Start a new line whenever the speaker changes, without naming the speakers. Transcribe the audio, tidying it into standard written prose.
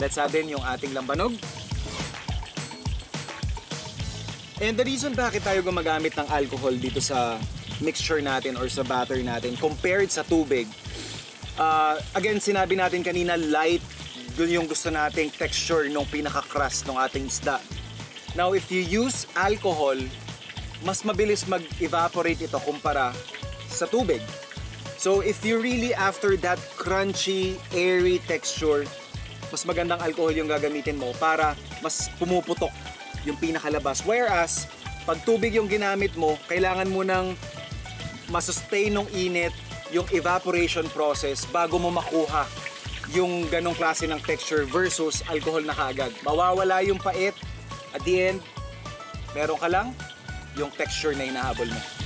Let's add in yung ating lambanog. And the reason bakit tayo gumagamit ng alcohol dito sa mixture natin or sa batter natin compared sa tubig, again, sinabi natin kanina, light, dun yung gusto nating texture nung pinaka-crust ng ating isda. Now, if you use alcohol, mas mabilis mag-evaporate ito kumpara sa tubig. So, if you really after that crunchy, airy texture, mas magandang alcohol yung gagamitin mo para mas pumuputok yung pinakalabas. Whereas, pag tubig yung ginamit mo, kailangan mo nang masustain ng init yung evaporation process bago mo makuha yung ganong klase ng texture versus alcohol na kaagad. Mawawala yung pait, at the end, meron ka lang yung texture na hinahabol mo.